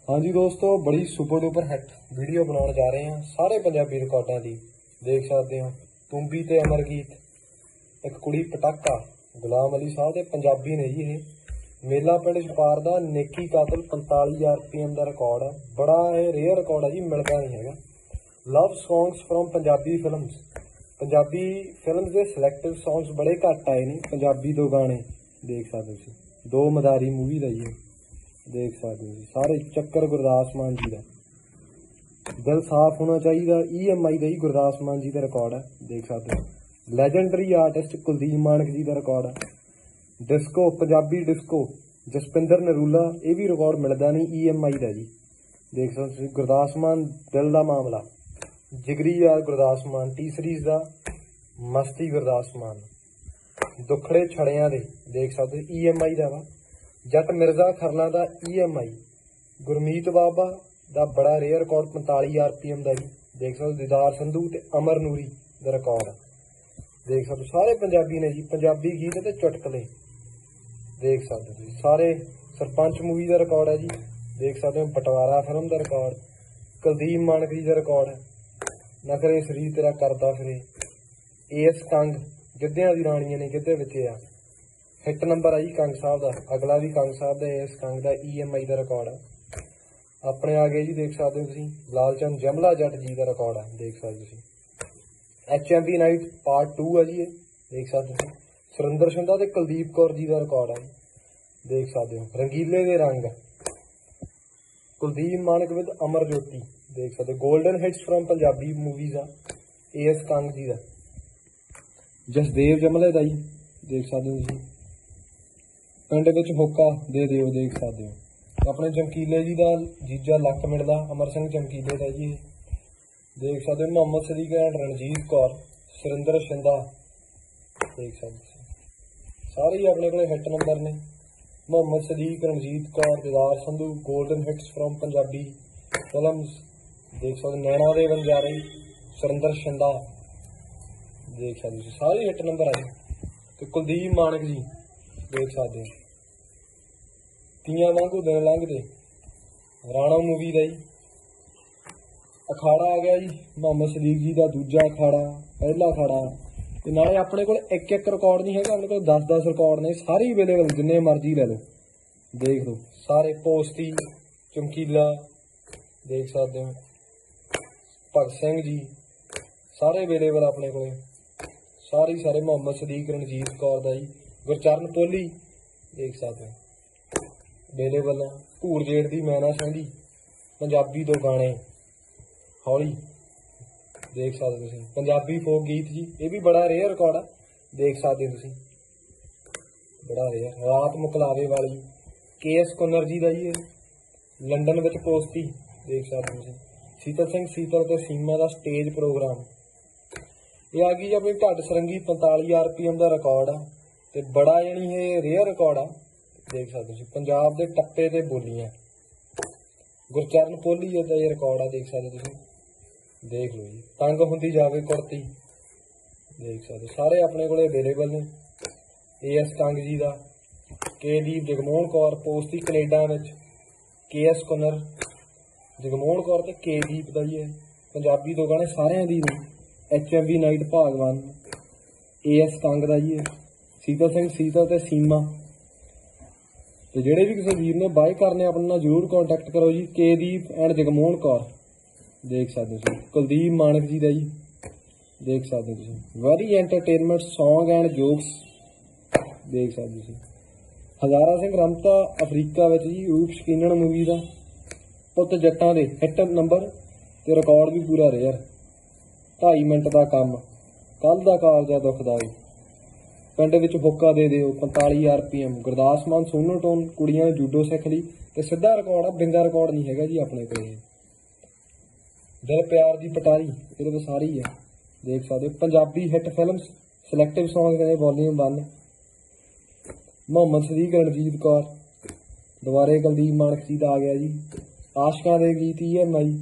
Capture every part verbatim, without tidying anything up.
हाँ जी दोस्तों, बड़ी सुपर डुपर हिट वीडियो बनाने जा रहे हैं सारे पंजाबी रिकॉर्डां दी। देख सकते हो तुम्बी ते अमरगीत, एक कुड़ी पटाका, गुलाम अली साहब ते पंजाबी ने जी। ये मेला पिंड छपार दा नेकी कातल पैंताली आर पी एम का रिकॉर्ड है। बड़ा ये रेयर रिकॉर्ड है जी, मिलता नहीं है। Love songs from Punjabi films, Punjabi film के सिलेक्टिव सॉन्ग्स बड़े घट आए नहीं। पंजाबी दो गाने देख सकते हो, दो मदारी मूवी का जी देख सकते हो सारे। चक्कर गुरदास मान जी का, दिल साफ होना चाहिए ई एम आई का ही गुरदास मान जी का रिकॉर्ड है। देख सकते हो लैजेंडरी आर्टिस्ट कुलदीप मानक जी का रिकॉर्ड है। डिस्को पंजाबी डिस्को जसपिंदर नरूला, ये भी रिकॉर्ड मिलता नहीं ई एम आई का जी। देख सकते हो गुरदास मान दिल का मामला, जिगरी यार गुरदास मान, टी सीरीज का मस्ती गुरदास मान, दुखड़े छड़िया दे देख सकते हो ई एम आई का वा। जट मिर्जा खरना का ई एम आई, गुरमीत बाबा का बड़ा रेयर रिकॉर्ड पैंताली आर पी एम का जी। देख सकते दीदार संधू ते अमर नूरी का रिकॉर्ड देख सकते सारे पंजाबी ने जी। पंजाबी गीत ते चुटकले देख सकते हो सारे। सरपंच मूवी का रिकॉर्ड है जी। देख सकते हो बटवारा फिल्म का रिकॉर्ड, कुलदीप मानक जी का रिकॉर्ड है। नखरे शरीर तेरा करदा फिरे, एस कंग गिद्धियां दी राणियां ने गिद्धे विच आ। हिट नंबर आई कंग साहब का, अगला भी कंग साहब का, एस कंग का ई एम आई का रिकॉर्ड है। अपने आ गए जी देख सकते हो लालचंद जमला जट जी का रिकॉर्ड है। देख सकते हो H M B night part two है जी। देख सकते हो सुरिंदर शिंदा ते कुलदीप कौर जी का रिकॉर्ड है। देख सकते हो रंगीले दे रंग, कुलदीप मानक विद अमर ज्योति। देख सकते हो golden hits from Punjabi movies आ, एस कंग जी का। जसदेव जमले का जी देख सकते हो। पिंड विच होका दे दिओ देख सकते हो। अपने चमकीले जी का जीजा लक मिलदा अमर सिंह चमकीले का जी। देख सकते हो मोहम्मद सदीक एंड रणजीत कौर, सुरिंदर शिंदा। देख सकते सारे ही अपने को हिट नंबर ने। Mohammad Sadiq, Ranjit Kaur, Didar Sandhu, golden hits from Punjabi films. देख सकते नैना दे बंजारे, सुरिंदर शिंदा। देख सकते सारे हिट नंबर आए। तो कुलदीप मानक जी देख सकते हो तियां वांगू दिन लंघदे, राणा मूवी का जी। अखाड़ा आ गया जी मोहम्मद सदीक जी का, दूजा अखाड़ा, पहला अखाड़ा। ते नाले अपने को एक एक रिकॉर्ड नहीं है, अपने को दस दस रिकॉर्ड ने, सारे अवेलेबल, जिन्ने मर्जी ले लो। देख लो सारे। पोस्ती, चमकीला देख सकते हो, भगत सिंह जी, सारे अवेलेबल अपने को सारे सारे। मोहम्मद सदीक, रणजीत कौर का जी, गुरचरण पोली देख सकते हो अवेलेबल। भूर जेठ दी मैना सहंदी, पंजाबी दो गाने हौली देख सकते हो। पंजाबी फोक गीत जी, ये भी बड़ा रेयर रिकॉर्ड है। देख सकते हो बड़ा रेयर। रात मुकलावे वाली, के एस कुन्नर जी का जी। लंडन विच पोस्ती देख सकते हो। सीतल सिंह सीतल ते सीमा का स्टेज प्रोग्राम। ये आ गई अपनी ढड सरंगी पैंताली आर पी एम का रिकॉर्ड है। ते बड़ा यानी ये रेयर रिकॉर्ड है। देख सकते हो पंजाब के टप्पे ते बोलियां, गुरचरण पोली का ये रिकॉर्ड है। देख सकते हो देख लो जी। तंग हुंदी जावे कुर्ती देख सकते सारे अपने को अवेलेबल ने। ए एस कंग जी का, के दीप, जगमोहन कौर, पोस्ती कनेडा में, के एस कुन्नर, जगमोहन कौर ते के दीप का ही है। पंजाबी दो गाने सारे दी ने। एच एम बी नाइट भागवान, ए एस कंग का ही है। सीतल सिंह सीतल ते सीमा। तो जेडे भी किसी वीर ने बाय करने अपने नाल जरूर कॉन्टैक्ट करो जी। के दीप एंड जगमोहन कौर देख सकते हो। कुलदीप मानक जी का जी देख सकते हो। Very entertainment song and jokes देख सकते हो। हजारा सिंह रमता अफ्रीका विच जी, रूप शकीनन मूवी का। पुत जट्टां दे हिट नंबर ते रिकॉर्ड भी पूरा रेयर। ढाई मिनट का काम, कल का कालजा दुखदाई, पिंड विच होका दे दिओ पैंताली R P M, Gurdas Maan सोनो टोन, कुड़ियां ने जूडो सिख ली। ते सीधा रिकॉर्ड है, बिंगा रिकॉर्ड नहीं है जी अपने को। दिल प्यार दी पटारी ये तो सारी है। देख सकते हो Punjabi hit films selective song ने वॉल्यूम वन। मोहम्मद सदीक, रणजीत कौर, दोबारे कुलदीप मानक जी का आ गया जी। आशकां दे गीत ई एम आई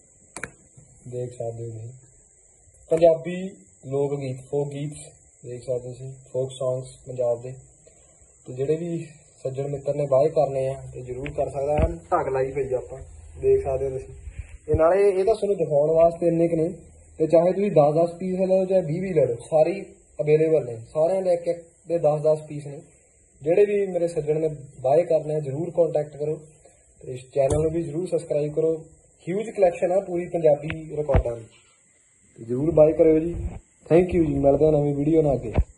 देख सकते हो। पंजाबी लोक गीत फोक गीत देख सकते हो, फोक सॉन्ग्स पंजाब के। तो जेडे भी सज्जन मित्र ने बाय करने आ तो जरूर कर सकता है। ढग लाई पई आप देख सकते हो तुसीं। नाले ये तो तुहानूं दिखाउण वास्ते इन्ने क ने, ते चाहे तुसीं दस दस पीस ले लो चाहे बीह बीह ले लो, सारी अवेलेबल ने, सारे ले एक एक दे दस दस पीस ने। ਜਿਹੜੇ भी मेरे सज्जन ने बाय करने जरूर कॉन्टैक्ट करो। तो इस चैनल में भी जरूर सबसक्राइब करो। ह्यूज कलैक्शन है पूरी पंजाबी रिकॉर्डां की, जरूर बाय करो जी। थैंक यू जी, मिलते हैं नवीं वीडियो नाल अगे।